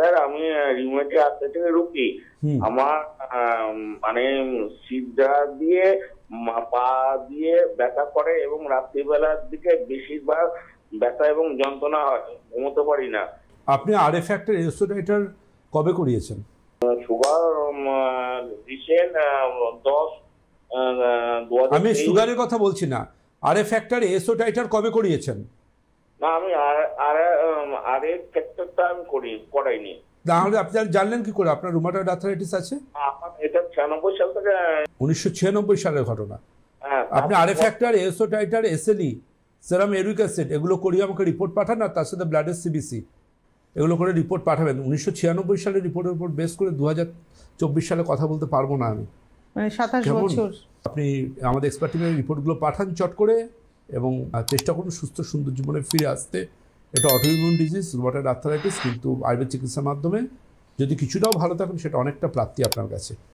Sir আমি rheumatoid আর্থ্রাইটিসের রোগী। আমার মানে সিজা দিয়ে পা দিয়ে ব্যথা করে এবং রাত্রিবেলার দিকে বেশিরভাগ ব্যথা এবং যন্ত্রণা হয়, ঘুমোতে পারি না। আপনি আরএফ ফ্যাক্টর এসোটাইটার কবে করিয়েছেন? সুগার রিসেন্ট 10 আমি সুগারের কথা বলছি না, আরএফ ফ্যাক্টর এসোটাইটার কবে করিয়েছেন? না, আমি আরএফ ফ্যাক্টরটা আমি করাইনি। তাহলে আপনি জানলেন কি করে আপনার রুমাটয়েড আর্থ্রাইটিস আছে? এটা 96 সাল থেকে 1996 সালের ঘটনা। আপনি RF factor ASO titre SLE serum uric acid এগুলো করিয়ে আমাকে রিপোর্ট পাঠান, আর তার সাথে ব্লাডের সিবিসি এগুলো করে রিপোর্ট পাঠাবেন। 1996 সালের রিপোর্টের উপর বেস করে 2024 সালে কথা বলতে পারবো না আমি, মানে 27 বছর। আপনি আমাদের এক্সপার্ট টিমের রিপোর্টগুলো পাঠান চট করে, এবং চেষ্টা করুন সুস্থ সুন্দর জীবনে ফিরে আসতে। এটা অটোইমিউন ডিজিজ, রুমাটয়েড আর্থ্রাইটিস, কিন্তু আয়ুর্বেদ চিকিৎসার মাধ্যমে যদি কিছুটাও ভালো থাকেন সেটা অনেকটা প্রাপ্তি আপনার কাছে।